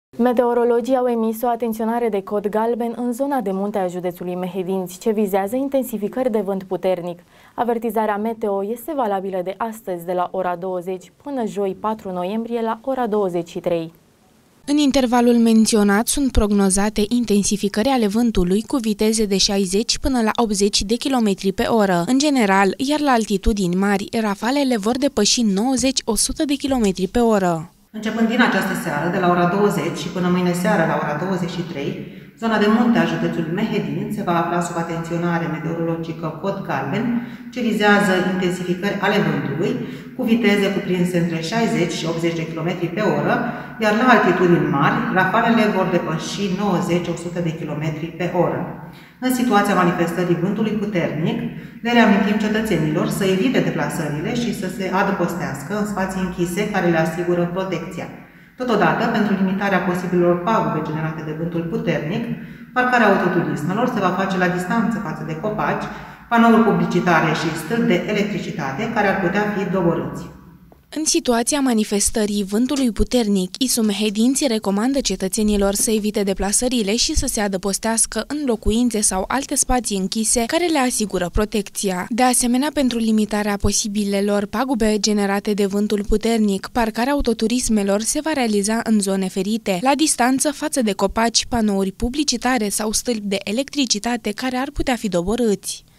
Meteorologii au emis o atenționare de cod galben în zona de munte a județului Mehedinți, ce vizează intensificări de vânt puternic. Avertizarea meteo este valabilă de astăzi, de la ora 20 până joi 4 noiembrie la ora 23. În intervalul menționat sunt prognozate intensificări ale vântului cu viteze de 60 până la 80 de km pe oră. În general, iar la altitudini mari, rafalele vor depăși 90-100 de km pe oră. Începând din această seară, de la ora 20 și până mâine seară la ora 23, zona de munte a județului Mehedinți se va afla sub atenționare meteorologică cod galben, ce vizează intensificări ale vântului, cu viteze cuprinse între 60 și 80 de km pe oră, iar la altitudini mari, rafalele vor depăși 90-100 de km pe oră. În situația manifestării vântului puternic, le reamintim cetățenilor să evite deplasările și să se adăpostească în spații închise care le asigură protecția. Totodată, pentru limitarea posibilor pagube generate de vântul puternic, parcarea autoturismelor se va face la distanță față de copaci, panouri publicitare și stâlpi de electricitate care ar putea fi doborâți. În situația manifestării vântului puternic, ISU Mehedinți recomandă cetățenilor să evite deplasările și să se adăpostească în locuințe sau alte spații închise care le asigură protecția. De asemenea, pentru limitarea posibilelor pagube generate de vântul puternic, parcarea autoturismelor se va realiza în zone ferite, la distanță față de copaci, panouri publicitare sau stâlpi de electricitate care ar putea fi doborâți.